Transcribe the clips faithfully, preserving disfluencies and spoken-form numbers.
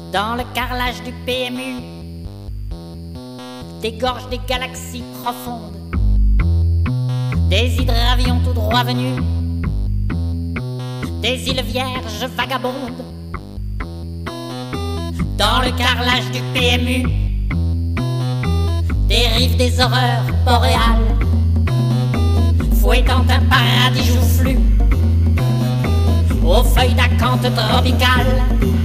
Dans le carrelage du P M U, des gorges des galaxies profondes, des hydravions tout droit venus, des îles vierges vagabondes. Dans le carrelage du P M U, des rives des horreurs boréales, fouettant un paradis joufflu aux feuilles d'acanthe tropicales.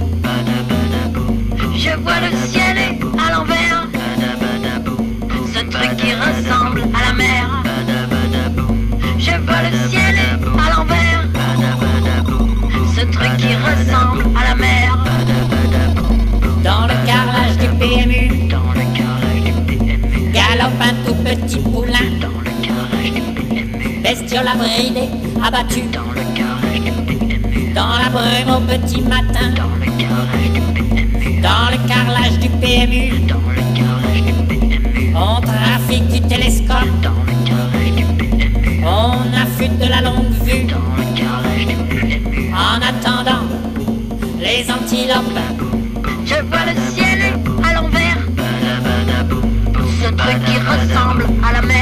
Je vois le ciel à l'envers, ce truc qui ressemble à la mer. Je vois le ciel à l'envers, ce truc qui ressemble à la mer. Dans le carrelage du P M U, Dans le carrelage du P M U, galope un tout petit poulain, dans le carrelage du P M U, bestiole abridée, abattue, dans le carrelage du P M U, dans la brume au petit matin. dans le carrelage du P M U, Dans le carrelage du P M U, dans le carrelage du P M U, on trafique du télescope, dans le carrelage du P M U, on affûte de la longue vue, dans le carrelage du P M U. en attendant les antilopes. Je vois le ciel à l'envers, ce truc qui ressemble à la mer.